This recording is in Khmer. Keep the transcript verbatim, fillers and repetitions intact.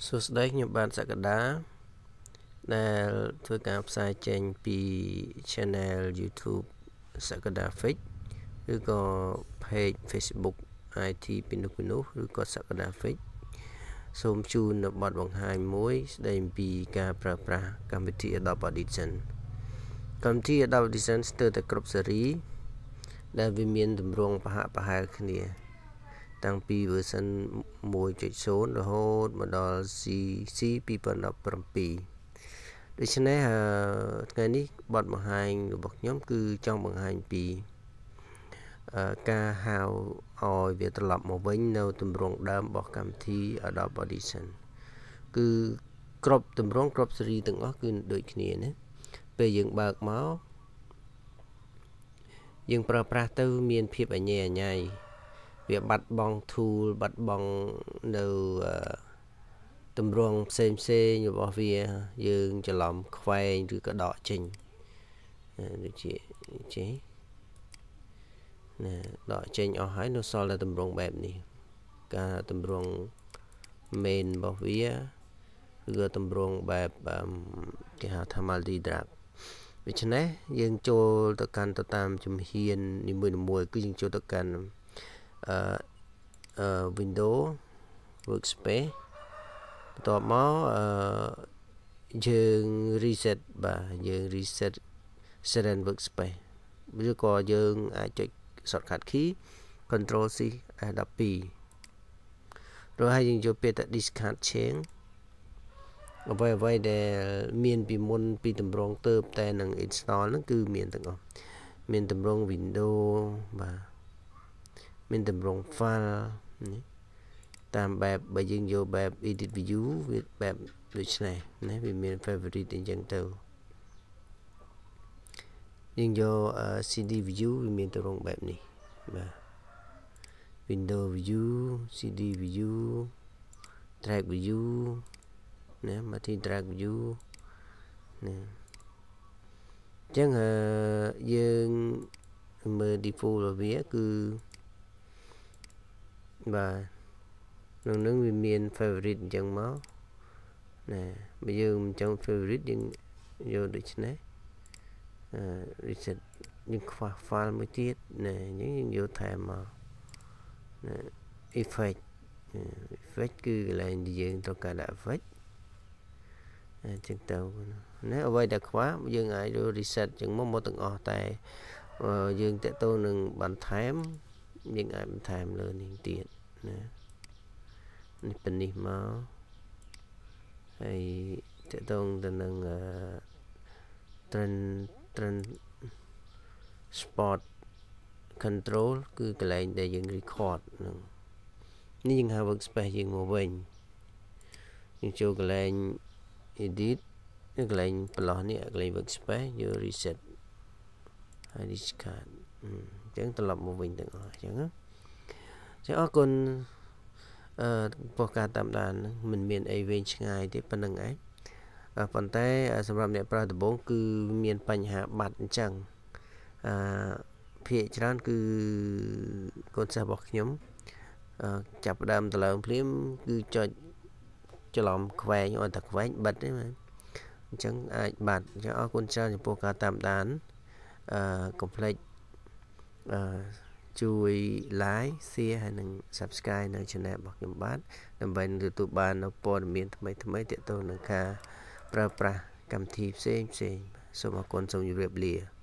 សួស្តីខ្ញុំបាទសក្តាដែលធ្វើការផ្សាយចេញពី Channel YouTube សក្តា Fix ឬក៏ Page Facebook ไอ ที ពីនោះពីនោះឬក៏សក្តា Fix សូមជូននៅបទបង្ហាញមួយស្ដីអំពីការប្រើប្រាស់កម្មវិធី Adobe Audition កម្មវិធី Adobe Audition ស្ទើរតែគ្រប់ស៊េរីដែលវាមានទម្រង់ប្រហាក់ប្រហែលគ្នាតាំងពី version one point zero រហូតមកដល់ C C twenty seventeen ដូច្នេះថ្ងៃនេះបទបង្ហាញរបស់ខ្ញុំគឺចង់បង្ហាញពីការហៅឲ្យវាត្រឡប់មកវិញនៅទម្រង់ដើមរបស់កម្មវិធី Adobe Audition គឺគ្រប់ទម្រង់គ្រប់ស៊េរីទាំងអស់គឺដូចគ្នាណាពេលយើងបើកមកយើងប្រើប្រាស់ទៅមានភាពអញ្ញែអញ្ញៃវាបាត់បង់ tool បាត់បង់នៅទម្រង់ផ្សេងផ្សេងរបស់វាយើងច្រឡំខ្វែងឬក៏ដកចេញដូចជាចេះណាដកចេញអស់ហើយនៅសល់តែទម្រង់បែបនេះការទម្រង់ main របស់វាឬក៏ទម្រង់បែបគេហៅថា multi drag ដូច្នេះយើងចូលទៅកាន់ទៅតាមជំហាននីមួយៗគឺយើងចូលទៅកាន់អឺអឺ Windows Workspace បន្ទាប់មកអឺយើង reset បាទយើង reset Serene Workspace ឬក៏យើងអាចចុច shortcut key Control C F twelve rồiហើយយើងយកពាក្យថា discard change អ្វីអ្វីដែលមានពីមុនពីតម្រងទៅតែនឹង install ហ្នឹងគឺមានទាំងអស់មានតម្រង Windows បាទមានតម្រង file តាមបែបបើយើងយកបែប edit view វាបែបដូចនេះណាវាមាន favorite អញ្ចឹងទៅយើងយក C D view វាមានតម្រងបែបនេះបាទ window view C D view drag view ណាមកទី drag view ណាអញ្ចឹងយើងមើល default របស់វាគឺបាទក្នុងនឹងវាមាន favorite អញ្ចឹងមកណាបើយើងមិនចង់ favorite យើងយកដូចនេះអឺ reset យើងខ្វះ file មួយទៀតណាអញ្ចឹងយើងយកថែមមកណា effect effect គឺកន្លែងដែលយើងត្រូវការដាក់ effect អញ្ចឹងទៅណាអ្វីដែលខ្វះយើងអាចយក reset អញ្ចឹងមកមកទាំងអស់តែយើងតេតទៅនឹងបន្ថែមយើងអាចបន្ថែមលើនេះទៀតណានេះពីនេះមកហើយតេតទៅទៅនឹង trend trend spot control គឺកន្លែងដែលយើង record ហ្នឹងនេះយើងហៅ workspace យើងមកវិញយើងចូលកន្លែង edit កន្លែងបន្លោះនេះកន្លែង workspace យក reset ហើយ discard អញ្ចឹងត្រឡប់មកវិញទាំងអស់អញ្ចឹងណាចឹងអរគុណអឺពោះការតាមដានមិនមានអីវែងឆ្ងាយទេប៉ុណ្្នឹងឯងប៉ុន្តែសម្រាប់អ្នកប្រើដំបូងគឺមានបញ្ហាបាត់អញ្ចឹងអឺភាគច្រើនគឺកូនសិស្សរបស់ខ្ញុំចាប់ផ្ដើមទៅឡើងភ្លាមគឺចុចច្រឡំខ្វែងអត់តែខ្វែងបិទទេមែនអញ្ចឹងអាចបាត់អញ្ចឹងអរគុណច្រើនចំពោះការតាមដានអឺកុំភ្លេចអឺជួយ like share ហើយនិង subscribe នៅ channel របស់ខ្ញុំបាទដើម្បីទទួលបាននូវព័ត៌មានថ្មីថ្មីទាក់ទងនឹងការប្រើប្រាស់កម្មវិធីផ្សេងផ្សេងសូមអរគុណសូមជម្រាបលា